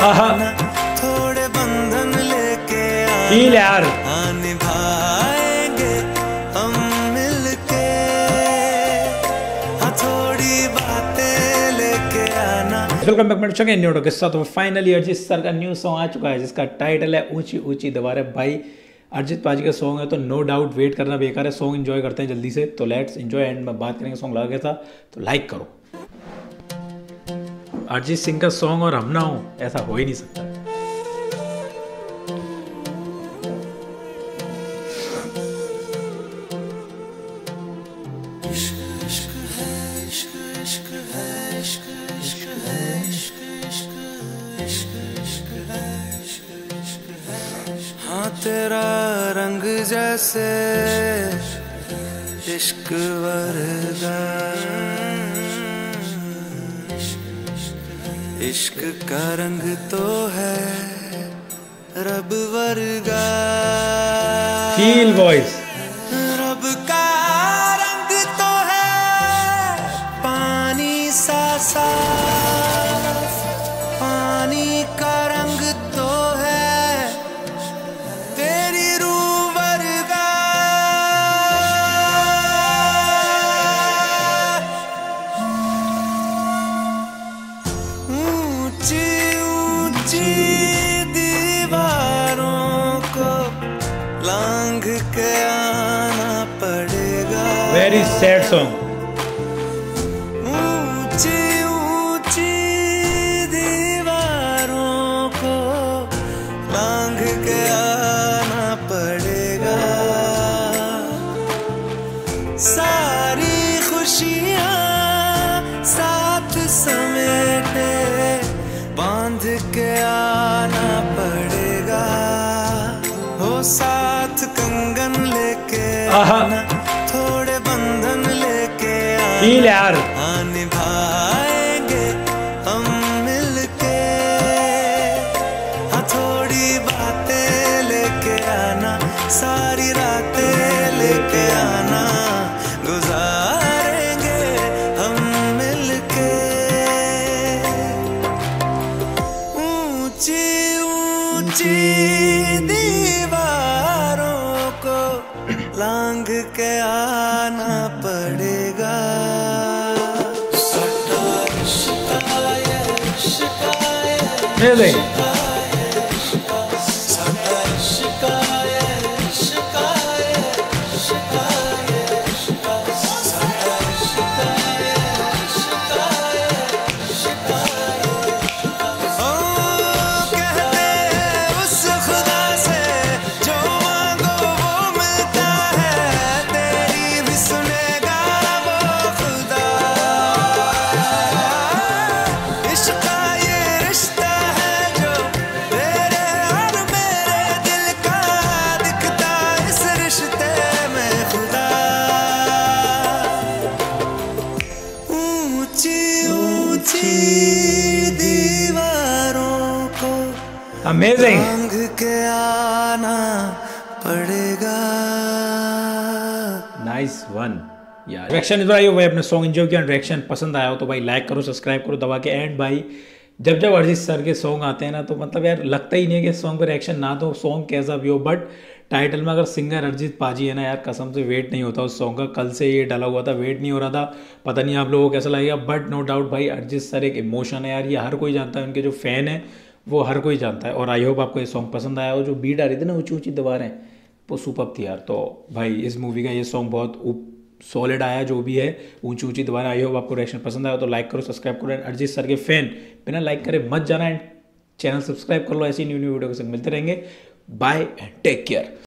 आना, थोड़े बंधन लेके फील यार, निभाएंगे हम मिलके, हाँ थोड़ी बातें लेके आना। वेलकम बैक मेरे चैनल न्यू के साथ। तो फाइनली अरिजीत सर का न्यू सॉन्ग आ चुका है जिसका टाइटल है ऊंची ऊंची दीवारें। भाई अरिजीत पाजी का सॉन्ग है तो नो डाउट वेट करना बेकार है। सॉन्ग एंजॉय करते हैं जल्दी से, तो लेट्स एंजॉय। एंड में बात करेंगे सॉन्ग लगा कैसा, तो लाइक करो। अरिजीत सिंह का सॉन्ग और हम ना हो ऐसा हो ही नहीं सकता। हाँ तेरा रंग जैसे इश्क वर्गा, इश्क का रंग तो है रब वर्गा। फील वॉइस, रब का रंग तो है पानी सा साफ, पानी का रंग तो है तेरी रूह वर्गा। ऊंची ऊंची दीवारों को लांघ के आना पड़ेगा। Very sad song. ऊंची ऊंची दीवारों को लांघ के आना पड़ेगा। सारी खुशियाँ साथ समेटे बांध के आना पड़ेगा। हो साथ कंगन लेके आना, थोड़े बंधन लेके फील यार, आना, निभाएंगे हम मिलके, हाँ थोड़ी बातें लेके आना, सारी रातें लेके आना, गुजारेंगे हम मिलके। ऊंची ऊंची दीवारों को लांघ के आना पड़ेगा। amazing. दीवारों को अमेजिंग, लांघ के आना पड़ेगा। नाइस वन यार। रिएक्शन इधर आइए भाई, अपने सॉन्ग एंजॉय किया, रिएक्शन पसंद आया हो तो भाई लाइक करो, सब्सक्राइब करो दबा के। एंड भाई जब अरिजीत सर के सॉन्ग आते हैं ना तो मतलब यार लगता ही नहीं है कि सॉन्ग पे रिएक्शन ना तो सॉन्ग कैसा भी हो, बट टाइटल में अगर सिंगर अरिजीत पाजी है ना यार, कसम से वेट नहीं होता उस सॉन्ग का। कल से ये डाला हुआ था, वेट नहीं हो रहा था, पता नहीं आप लोगों को कैसा लगेगा, बट नो डाउट भाई अरिजीत सर एक इमोशन है यार, ये हर कोई जानता है, उनके जो फैन है वो हर कोई जानता है। और आई होप आपको ये सॉन्ग पसंद आया हो। जो बीट आ रही थी ना ऊंची ऊंची दीवारें, वो सुपर्ब थी यार। तो भाई इस मूवी का ये सॉन्ग बहुत सॉलिड आया जो भी है, ऊंची ऊंची दीवारें। आई होप आपको रिएक्शन पसंद आया तो लाइक करो, सब्सक्राइब करो। एंड अरिजीत सर के फैन बिना लाइक करे मत जाना, एंड चैनल सब्सक्राइब कर लो, ऐसी न्यू वीडियो के साथ मिलते रहेंगे। Bye and take care.